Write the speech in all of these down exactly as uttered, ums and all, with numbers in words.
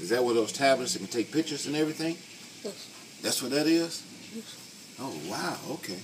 Is that what those tablets that can take pictures and everything? Yes. That's what that is? Yes. Oh, wow, okay.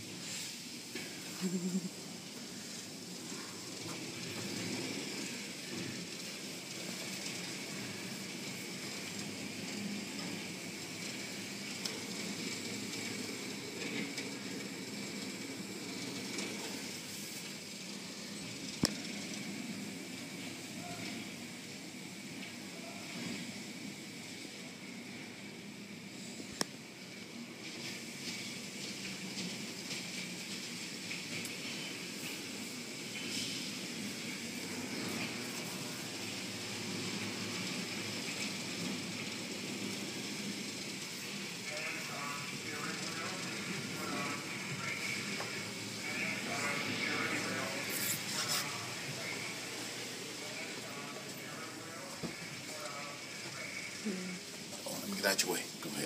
Oh, let me get out your way. Go ahead.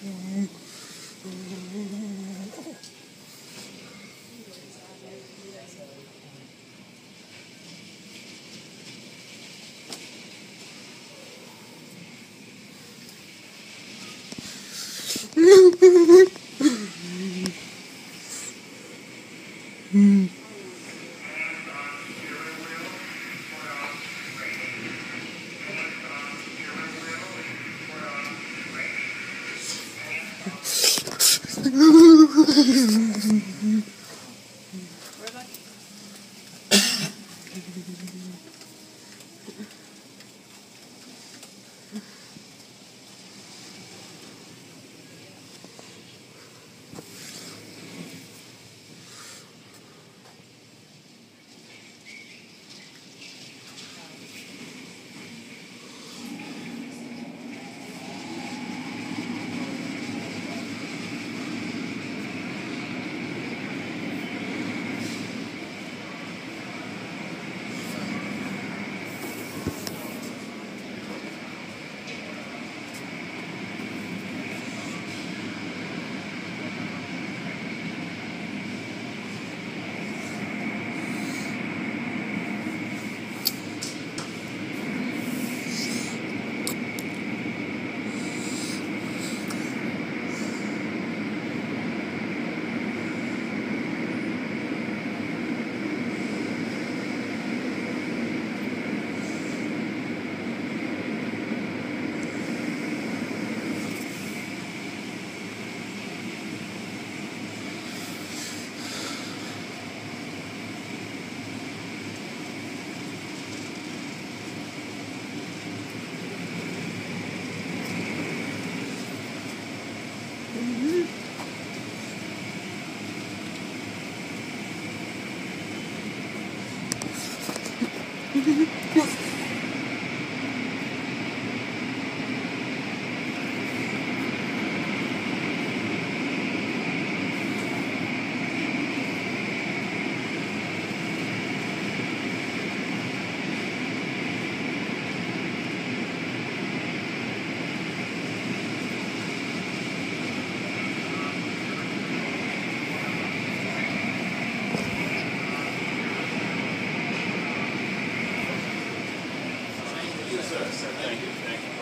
Thank you. Thank you.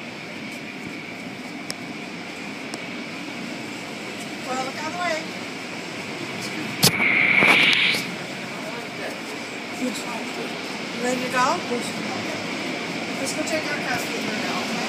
Well, look out of the way. You ready to go? Let's go check our customer now, okay?